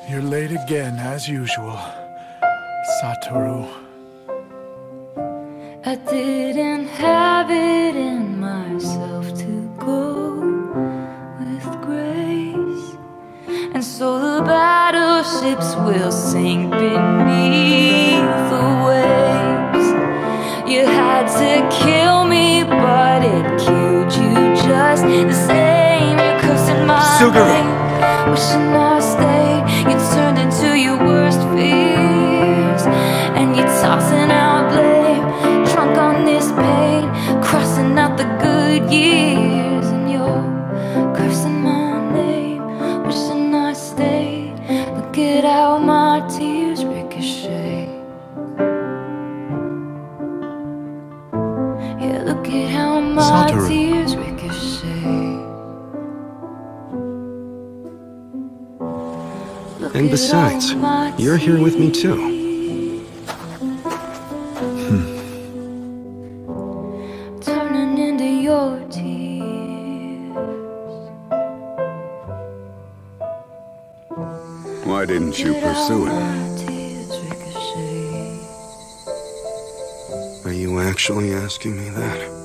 You're late again, as usual, Satoru. I didn't have it in myself to go with grace, and so the battleships will sink beneath the waves. You had to kill me, but it killed you just the same. You're cursing my name, wishing I stayed. You turned into your worst fears, and you're tossing out blame, drunk on this pain, crossing out the good years. And you're cursing my name, wishing I stayed. Look at how my tears ricochet. Yeah, look at how my Satoru. tears ricochet. And besides, you're here with me too. Turning into your tears. Why didn't you pursue it? Are you actually asking me that?